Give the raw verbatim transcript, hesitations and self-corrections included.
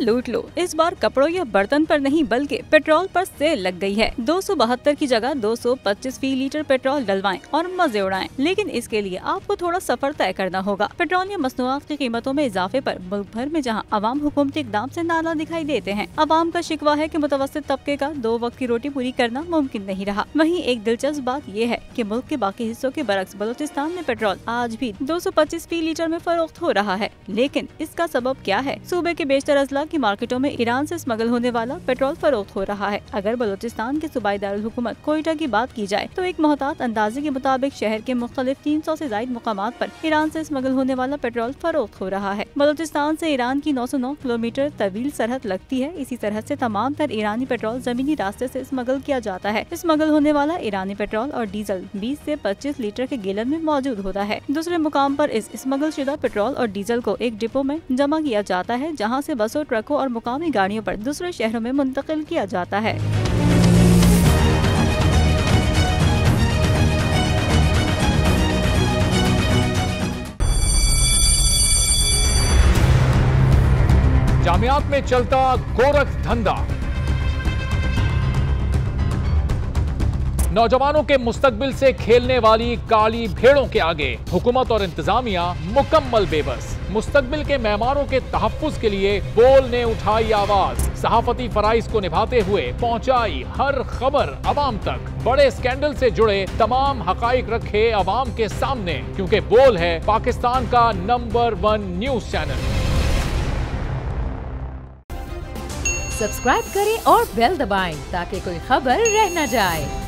लूट लो। इस बार कपड़ों या बर्तन पर नहीं बल्कि पेट्रोल पर सेल लग गई है। दो सौ बहत्तर की जगह दो सौ पच्चीस फी लीटर पेट्रोल डलवाएं और मजे उड़ाएं। लेकिन इसके लिए आपको थोड़ा सफर तय करना होगा। पेट्रोलियम मसनूआत की कीमतों में इजाफे पर मुल्क भर में जहां अवाम हुकूमती इकदाम से नाला दिखाई देते हैं, अवाम का शिकवा है कि मुतवस्सित तबके का दो वक्त की रोटी पूरी करना मुमकिन नहीं रहा। वहीं एक दिलचस्प बात यह है कि मुल्क के बाकी हिस्सों के बरक्स बलूचिस्तान में पेट्रोल आज भी दो सौ पच्चीस फी लीटर में फरोख्त हो रहा है। लेकिन इसका सबब क्या है? सूबे के बेशतर अजला की मार्केटों में ईरान से स्मगल होने वाला पेट्रोल फरोख्त हो रहा है। अगर बलूचिस्तान के सूबाई दारुल हुकूमत कोयटा की बात की जाए तो एक मोहतात अंदाजे के मुताबिक शहर के मुख्तलिफ तीन सौ से ज्यादा मुकामात पर ईरान से स्मगल होने वाला पेट्रोल फरोख्त हो रहा है। बलूचिस्तान से ईरान की नौ सौ नौ किलोमीटर तवील सरहद लगती है। इसी सरहद से तमाम तर ईरानी पेट्रोल जमीनी रास्ते से स्मगल किया जाता है। स्मगल होने वाला ईरानी पेट्रोल और डीजल बीस से पच्चीस लीटर के गैलन में मौजूद होता है। दूसरे मुकाम पर इस स्मगल शुदा पेट्रोल और डीजल को एक डिपो में जमा किया जाता है, जहां से बसों, ट्रकों और मुकामी गाड़ियों पर दूसरे शहरों में मुंतकिल किया जाता है। जामियात में चलता गोरख धंधा, नौजवानों के मुस्तकबिल से खेलने वाली काली भेड़ों के आगे हुकूमत और इंतजामिया मुकम्मल बेबस। मुस्तकबिल के मेहमानों के तहफ्फुज के लिए बोल ने उठाई आवाज, सहाफती फराइज को निभाते हुए पहुंचाई हर खबर अवाम तक। बड़े स्कैंडल से जुड़े तमाम हकाइक रखे अवाम के सामने, क्योंकि बोल है पाकिस्तान का number one news channel. Subscribe करें और बेल दबाएं ताकि कोई खबर रह न जाए।